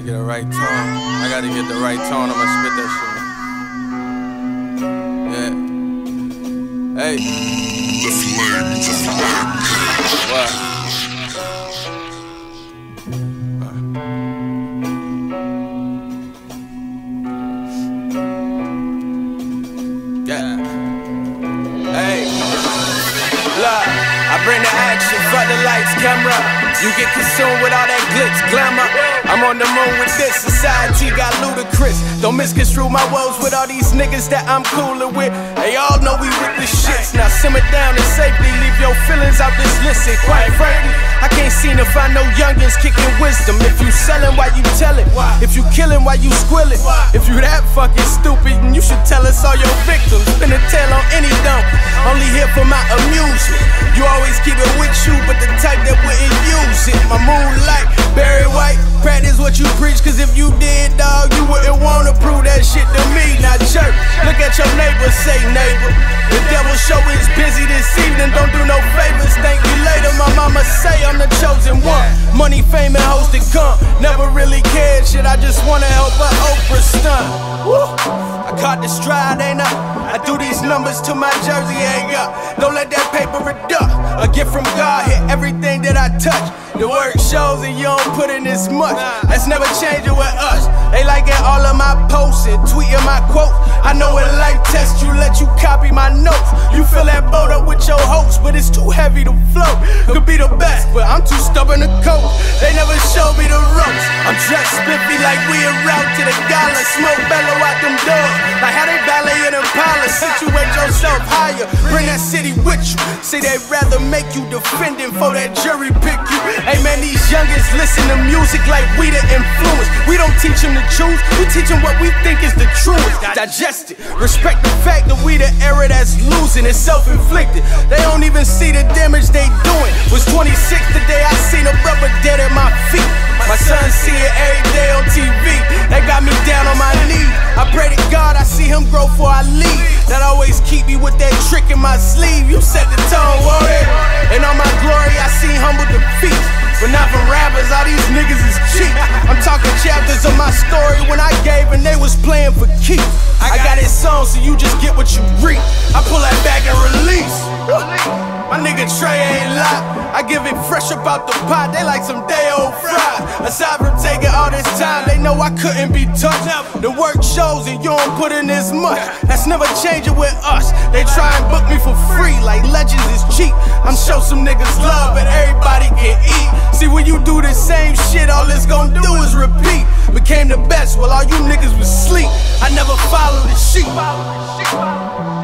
get a right tone. I gotta get the right tone. I'ma spit that shit. Yeah. Hey. The flames of black. What? Yeah. Hey. Look, I bring the action, fuck the lights, camera. You get consumed with all that glitz, glamour. I'm on the moon with this, society got ludicrous. Don't misconstrue my woes with all these niggas that I'm coolin' with. They all know we with the shits. Now simmer down and safely leave your feelings out this list. And quite frankly, I can't seem to find no youngins kicking wisdom. If you sellin', why you tellin'? If you killin', why you squillin'? If you that fucking stupid, then you should tell us all your victims. Spin a tail on any dump, only here for my amusement. You always keep it with you, but the type that wouldn't use it. My moonlight, Barry White, practice what you preach, cause if you did, dog, you wouldn't wanna prove that shit to me. Now church, look at your neighbor, say neighbor. The devil show is busy this evening, don't do no favors, thank you later. My mama say I'm the chosen one. Money, fame, and hoes to come. Never really cared, shit, I just wanna help a Oprah stunt. Woo. I caught the stride, ain't I? I do these numbers till my jersey hang up. Don't let that paper reduct. A gift from God, hit everything that I touch. The work shows and you don't put in this much. That's never changing with us. They liking all of my posts and tweeting my quotes. I know when life tests you, let you copy my notes. You fill that boat up with your hopes, but it's too heavy to float. Could be the best, but I'm too stubborn to cope. They never showed me the ropes. I'm dressed spiffy like we en route to the gala. Smoke bellow out them doors, like how they ballet in Impala. Situate yourself higher, bring that city with you. Say they'd rather make you defending for that jury pick you. Hey man, these youngins listen to music like we the influence. We don't teach them to choose, we teach them what we think is the truest. Digest it, respect the fact that we the era that's losing. It's self-inflicted, they don't even see the damage they doing. Was 26 today, I seen a brother dead at my feet. My son see it every day on TV. They got me down on my knees. I pray to God I see him grow before I leave. That always keep me with that trick in my sleeve. You set the tone, warrior. And on my glory I see humble defeat. But not from rappers, all these niggas is cheap. I'm talking chapters of my story when I gave and they was playing for keeps. I got it song so you just get what you reap. I pull that back and release. My nigga Trey ain't lie. I give it fresh up out the pot, they like some day old fries. Aside from taking all this time, they know I couldn't be touched. The work shows and you don't put in this much. That's never changing with us. They try and book me for free like legends is cheap. I'm show some niggas love but everybody can eat. See when you do the same shit, all it's gon' do is repeat. Became the best while all you niggas was sleep. I never followed the sheep.